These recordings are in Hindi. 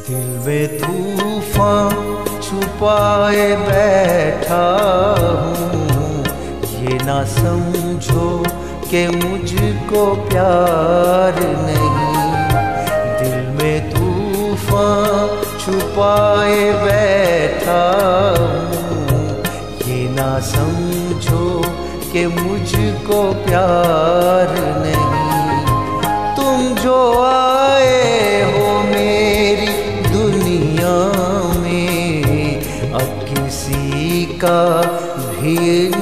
दिल में तूफान छुपाए बैठा हूँ, ये ना समझो कि मुझको प्यार नहीं। दिल में तूफान छुपाए बैठा हूँ, ये ना समझो कि मुझको प्यार नहीं। तुम जो आए हो मेरी दुनिया में, अब किसी का भी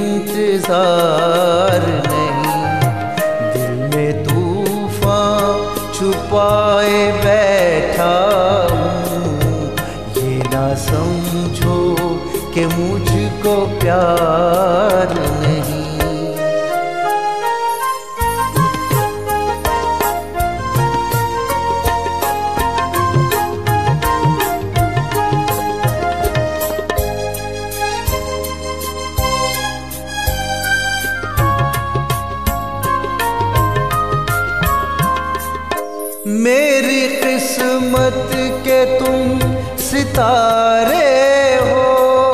इंतजार नहीं। दिल में तूफान छुपाए बैठा हूँ, ये ना समझो कि मुझको प्यार नहीं। मेरी किस्मत के तुम सितारे हो,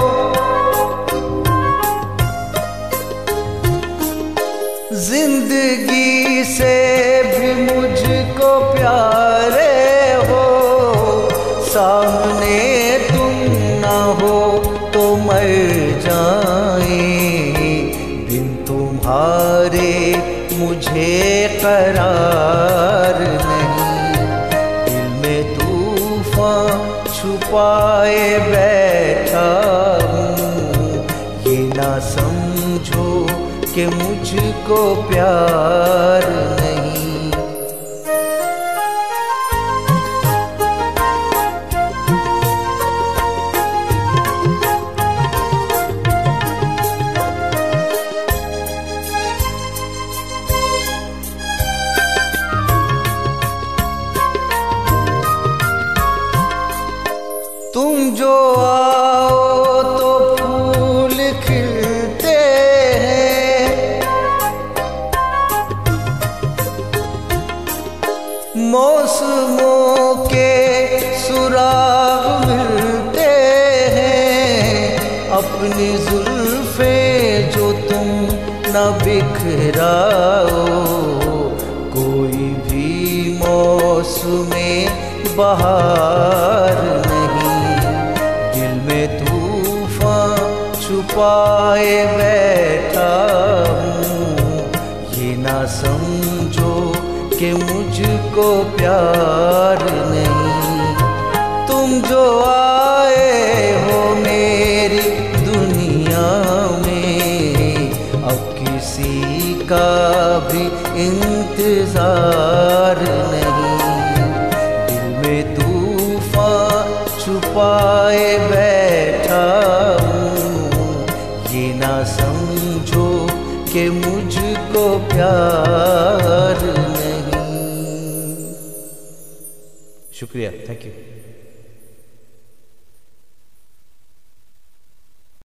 जिंदगी से भी मुझको प्यारे हो। सामने तुम ना हो तो मर जाए, बिन तुम्हारे मुझे करार नहीं। छुपाए बैठा हूँ, ये ना समझो कि मुझको प्यार नहीं। तुम जो आओ तो फूल खिलते हैं, मौसमों के सुराग मिलते हैं। अपनी जुल्फे जो तुम न बिखराओ, कोई भी मौसमे बहार नहीं। छुपाए बैठा हूँ, ये ना समझो कि मुझको प्यार नहीं। तुम जो आए हो मेरी दुनिया में, अब किसी का भी इंतजार नहीं। दिल में तूफान छुपाए बैठा हूँ, ये ना समझो कि मुझको प्यार नहीं। शुक्रिया, थैंक यू।